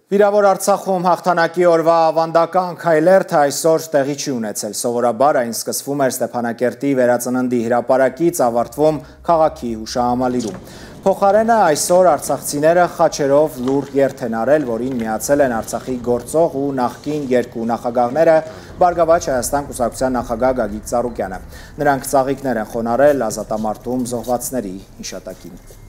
Վիրավոր Արցախում հաղթանակի օրվա ավանդական քայլերթը այսօր տեղի չի ունեցել։ Սովորաբար այն սկսվում էր Ստեփանակերտի վերածննդի հրապարակից, ավարտվում քաղաքի հուշահամալիրում։ Փոխարենը այսօր արցախցիները Խաչերով լուռ երթ են արել, որին միացել են Արցախի գործող ու նախկին երկու նախագահները Բարգավաճ Հայաստան կուսակցության նախագահ Գագիկ Ծառուկյանը։ Նրանք ծաղիկներ են խոնարհել ազատամարտում զոհվածների հիշատակին։